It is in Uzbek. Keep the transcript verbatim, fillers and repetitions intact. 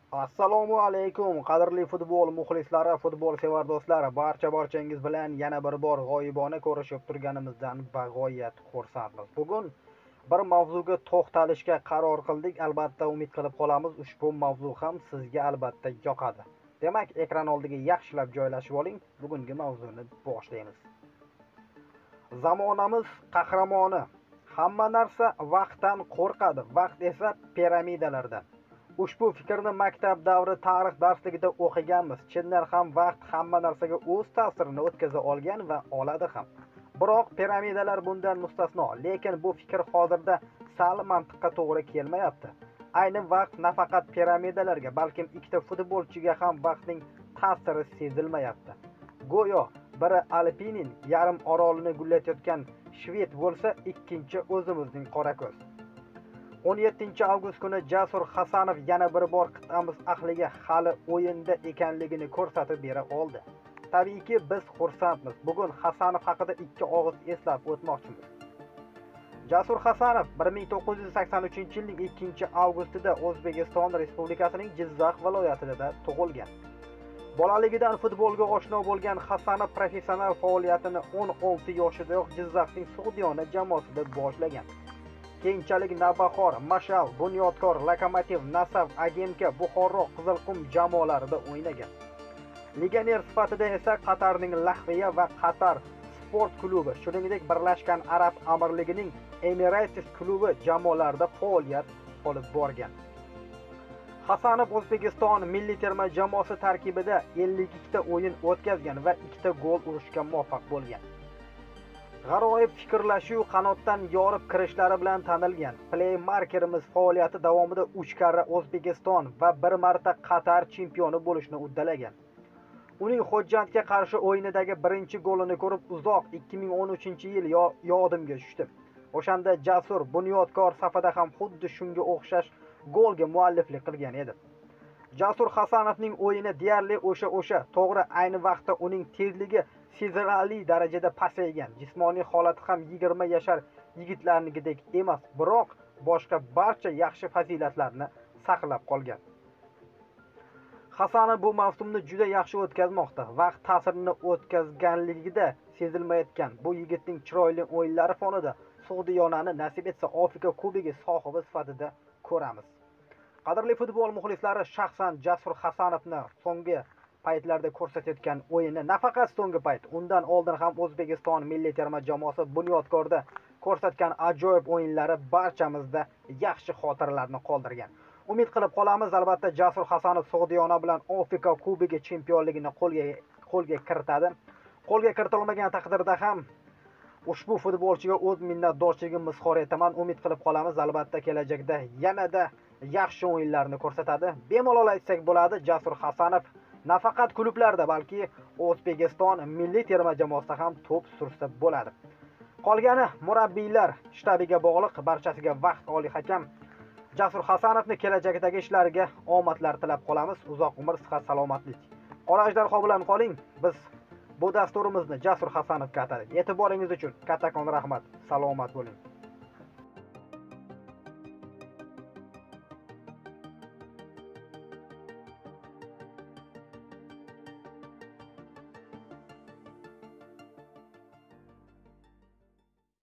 Assalomu alaykum, qadrli futbol muxlislari, futbol sevar do'stlar. Barcha barchangiz bilan yana bir bor g'oyibona ko'rishib turganimizdan bag'oyat xursandmiz. Bugun bir mavzuga to'xtalishga qaror qildik. Albatta umid qilib qolamiz, ushbu mavzu ham sizga albatta yoqadi. Demak, ekran oldiga yaxshilab joylashib oling. Bugungi mavzuni boshlaymiz. Zamonamiz qahramoni. Hamma narsa vaqtdan qo'rqadi, vaqt esa piramidalardan. Ushbu fikrni maktab davri tarix darsligida o'qiganmiz. Chindan ham vaqt hamma narsaga o'z ta'sirini o'tkaza olgan va oladi ham. Biroq piramidalar bundan mustasno, lekin bu fikr hozirda sal mantiqqa to'g'ri kelmayapti. Ayni vaqt nafaqat piramidalarga, balkim ikkita futbolchiga ham vaqtning ta'siri sezilmayapti. Go'yo biri Alpinin yarim orolini gullatayotgan shved bo'lsa, ikkinchi o'zimizning Qorako'z. o'n yettinchi avgust kuni Jasur Hasanov yana bir bor qit'amiz ahliga hali o'yinda ekanligini ko'rsatib bera oldi. Tabiiyki, biz xursandmiz. Bugun Hasanov haqida ikki og'iz eslab o'tmoqchimiz. Jasur Hasanov bir ming to'qqiz yuz sakson uchinchi yilning ikkinchi avgustida O'zbekiston Respublikasining Jizzax viloyatida tug'ilgan. Bolaligidan futbolga oshno bo'lgan Hasanov professional faoliyatini o'n olti yoshidayoq Jizzaxning Sug'diyona jamoasida boshlagan. Keyinchalik Navbahor, Mashal, Bunyodkor, Lokomotiv, Nasaf, Agenka, Buxoro, Qizilqum jamoalarida o'ynagan. Legioner sifatida esa Qatarning Lahviya va Qatar sport klubi, shuningdek Birlashgan Arab Amirligining Emirates klubi jamoalarida faoliyat olib borgan. Hasanov O'zbekiston milliy terma jamoasi tarkibida ellik ikkita o'yin o'tkazgan va ikkita gol urishga muvaffaq bo'lgan. G'aroyib fikrlashuv, qanotdan yorib kirishlari bilan tanilgan. Playmakerimiz faoliyati davomida uch karra O'zbekiston va bir marta Qatar chempioni bo'lishni uddalagan. Uning Xo'jandga qarshi o'yinidagi birinchi golini ko'rib uzoq ikki ming o'n uchinchi yil yodimga tushdi. O'shanda Jasur Bunyodkor safida ham xuddi shunga o'xshash golga mualliflik qilgan edi. Jasur Hasanovning o'yini deyarli o'sha-o'sha, to'g'ri, ayni vaqtda uning tezligi sezilarli darajada pasaygan. Jismoniy holati ham yigirma yashar yigitlarningidek emas, biroq boshqa barcha yaxshi fazilatlarni saqlab qolgan. Hasanov bu mavsumni juda yaxshi o'tkazmoqda. Vaqt ta'sirini o'tkazganligida sezilmayotgan bu yigitning chiroyli o'yinlari fonida Sug'diyonani nasib etsa Afrika Kubogi sohibi sifatida ko'ramiz. Qadrli futbol muxlislari, shaxsan Jasur Hasanovni so'nggi paytlarda ko'rsatayotgan o'yini, nafaqat so'nggi payt, undan oldin ham O'zbekiston milliy terma jamoasi Bunyodkorda ko'rsatgan ajoyib o'yinlari barchamizda yaxshi xotiralarni qoldirgan. Umid qilib qolamiz, albatta Jasur Hasanov Sug'diyona bilan Afrika Kubogi chempionligini qo'lga qo'lga kiritadi. Qo'lga kiritilmagan taqdirda ham ushbu futbolchiga o'z minnatdorchiligimni izhor etaman. Umid qilib qolamiz, albatta kelajakda yanada yaxshi o'yinlarni ko'rsatadi. Bemalol aytsak bo'ladi, Jasur Hasanov nafaqat klublarda, balki O'zbekiston milliy terma jamoasida ham to'p sursa bo'ladi. Qolgani murabbiylar shtabiga bog'liq. Barchasiga vaqt oliy hakam Jasur Hasanovni kelajakdagi ishlariga omadlar tilab qolamiz. Uzoq umr, sihat, salomatlik. Qora ajdarho bilan qoling. Biz bu dasturimizni Jasur Hasanovga atadik. E'tiboringiz uchun kattakon rahmat. Salomat bo'ling.